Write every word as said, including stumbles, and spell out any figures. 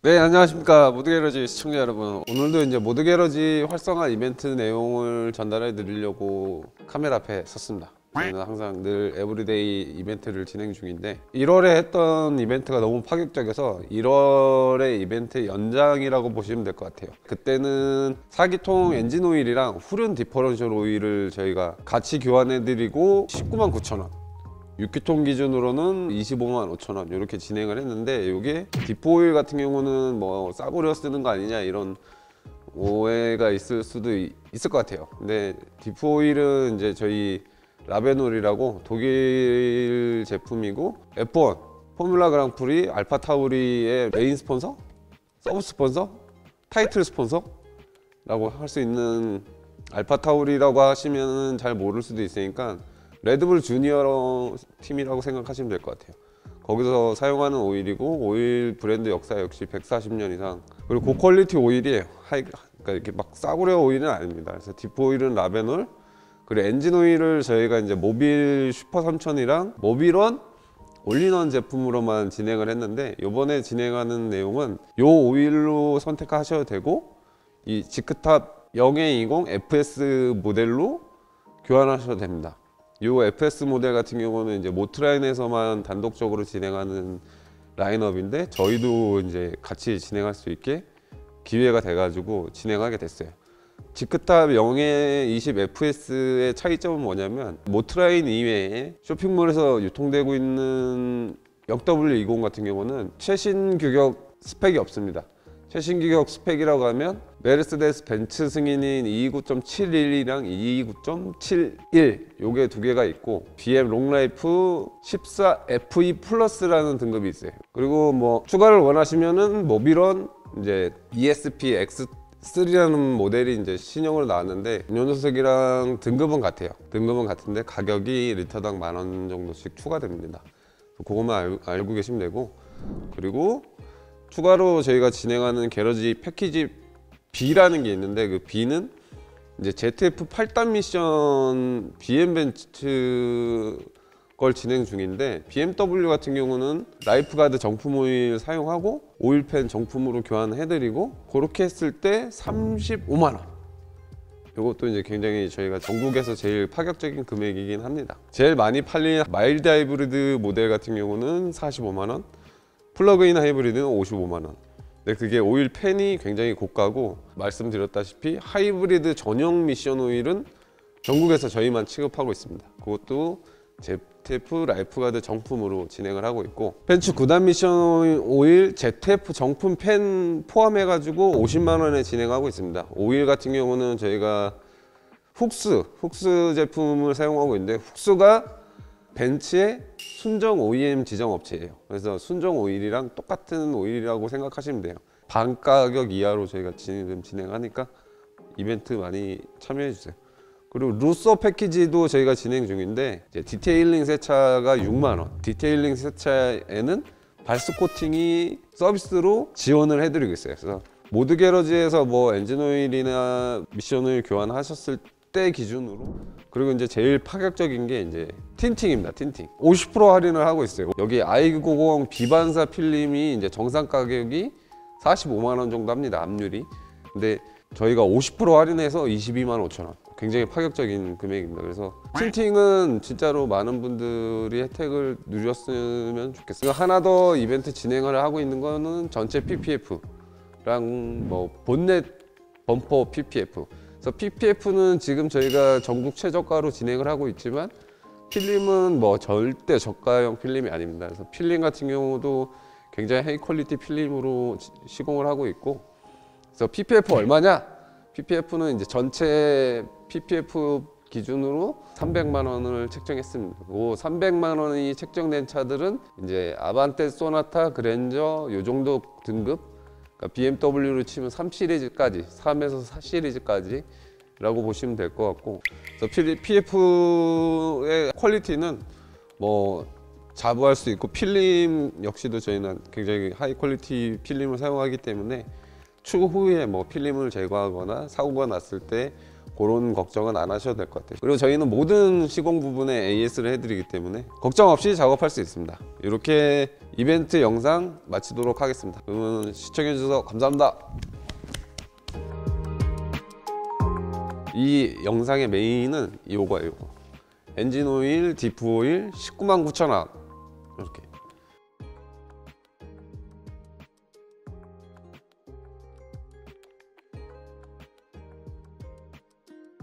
네, 안녕하십니까 모드게러지 시청자 여러분. 오늘도 이제 모드게러지 활성화 이벤트 내용을 전달해 드리려고 카메라 앞에 섰습니다. 저희는 항상 늘 에브리데이 이벤트를 진행 중인데 일월에 했던 이벤트가 너무 파격적이어서 일월의 이벤트 연장이라고 보시면 될 것 같아요. 그때는 사기통 엔진 오일이랑 후륜 디퍼런셜 오일을 저희가 같이 교환해 드리고 십구만 구천 원, 육 기통 기준으로는 이십오만 오천 원 이렇게 진행을 했는데, 이게 디포오일 같은 경우는 뭐 싸구려 쓰는 거 아니냐 이런 오해가 있을 수도 있을 것 같아요. 근데 디포오일은 이제 저희 라베놀이라고 독일 제품이고 에프 원 포뮬라 그랑프리 알파 타우리의 메인 스폰서, 서브 스폰서, 타이틀 스폰서라고 할 수 있는, 알파 타우리라고 하시면 잘 모를 수도 있으니까 레드불 주니어 팀이라고 생각하시면 될 것 같아요. 거기서 사용하는 오일이고, 오일 브랜드 역사 역시 백사십 년 이상, 그리고 고퀄리티 오일이에요. 하이, 그러니까 이렇게 막 싸구려 오일은 아닙니다. 그래서 디포 오일은 라베놀, 그리고 엔진 오일을 저희가 이제 모빌 슈퍼 삼천이랑 모빌원 올인원 제품으로만 진행을 했는데, 이번에 진행하는 내용은 요 오일로 선택하셔도 되고, 이 지크탑 영에이십 에프에스 모델로 교환하셔도 됩니다. 이 에프에스 모델 같은 경우는 이제 모트라인에서만 단독적으로 진행하는 라인업인데, 저희도 이제 같이 진행할 수 있게 기회가 돼가지고 진행하게 됐어요. 지크탑 영에이십 에프에스의 차이점은 뭐냐면, 모트라인 이외에 쇼핑몰에서 유통되고 있는 영 더블유 이십 같은 경우는 최신 규격 스펙이 없습니다. 최신 규격 스펙이라고 하면 메르세데스 벤츠 승인인 이이구 점 칠십일이랑 이이구 점 칠십일 요게 두 개가 있고, 비엠 롱라이프 십사 에프이 플러스라는 등급이 있어요. 그리고 뭐 추가를 원하시면은 모빌원 이제 이에스피 엑스 쓰리라는 모델이 이제 신형으로 나왔는데, 연료색이랑 등급은 같아요. 등급은 같은데 가격이 리터당 만 원 정도씩 추가됩니다. 그것만 알, 알고 계시면 되고, 그리고 추가로 저희가 진행하는 게러지 패키지 B라는 게 있는데, 그 B는 이제 제트에프 팔 단 미션 비엠벤츠 걸 진행 중인데, 비엠더블유 같은 경우는 라이프가드 정품 오일 사용하고 오일팬 정품으로 교환해드리고, 그렇게 했을 때 삼십오만 원. 이것도 이제 굉장히 저희가 전국에서 제일 파격적인 금액이긴 합니다. 제일 많이 팔린 마일드 하이브리드 모델 같은 경우는 사십오만 원, 플러그인 하이브리드는 오십오만 원. 근데 그게 오일 팬이 굉장히 고가고, 말씀드렸다시피 하이브리드 전용 미션 오일은 전국에서 저희만 취급하고 있습니다. 그것도 제트에프 라이프가드 정품으로 진행을 하고 있고, 벤츠 구 단 미션 오일 제트에프 정품 팬 포함해 가지고 오십만 원에 진행하고 있습니다. 오일 같은 경우는 저희가 훅스 훅스 제품을 사용하고 있는데, 훅스가 벤츠의 순정 오이엠 지정 업체예요. 그래서 순정 오일이랑 똑같은 오일이라고 생각하시면 돼요. 반 가격 이하로 저희가 지금 진행하니까 이벤트 많이 참여해 주세요. 그리고 루소 패키지도 저희가 진행 중인데, 이제 디테일링 세차가 육만 원, 디테일링 세차에는 발스 코팅이 서비스로 지원을 해드리고 있어요. 그래서 모드 게러지에서 뭐 엔진 오일이나 미션 오일 교환하셨을 때 기준으로, 그리고 이제 제일 파격적인 게 이제 틴팅입니다. 틴팅 오십 퍼센트 할인을 하고 있어요. 여기 아이구공 비반사 필름이 이제 정상 가격이 사십오만 원 정도 합니다, 압률이. 근데 저희가 오십 퍼센트 할인해서 이십이만 오천 원, 굉장히 파격적인 금액입니다. 그래서 틴팅은 진짜로 많은 분들이 혜택을 누렸으면 좋겠어요. 하나 더 이벤트 진행을 하고 있는 거는 전체 피피에프랑 뭐 본넷 범퍼 피피에프. 그래서 피피에프는 지금 저희가 전국 최저가로 진행을 하고 있지만, 필름은 뭐 절대 저가형 필름이 아닙니다. 그래서 필름 같은 경우도 굉장히 하이 퀄리티 필름으로 시공을 하고 있고, 그래서 피피에프 얼마냐? 피피에프는 이제 전체 피피에프 기준으로 삼백만 원을 책정했습니다. 그 삼백만 원이 책정된 차들은 이제 아반떼, 소나타, 그랜저 요 정도 등급, 그러니까 비엠더블유로 치면 삼 시리즈까지, 삼에서 사 시리즈까지 라고 보시면 될 것 같고, 그래서 피에프의 퀄리티는 뭐 자부할 수 있고, 필름 역시도 저희는 굉장히 하이 퀄리티 필름을 사용하기 때문에 추후에 뭐 필름을 제거하거나 사고가 났을 때 그런 걱정은 안 하셔도 될 것 같아요. 그리고 저희는 모든 시공 부분에 에이에스를 해드리기 때문에 걱정 없이 작업할 수 있습니다. 이렇게 이벤트 영상 마치도록 하겠습니다. 그러면 시청해주셔서 감사합니다. 이 영상의 메인은 이거예요. 이거 엔진 오일, 디프 오일 십구만 구천 원 이렇게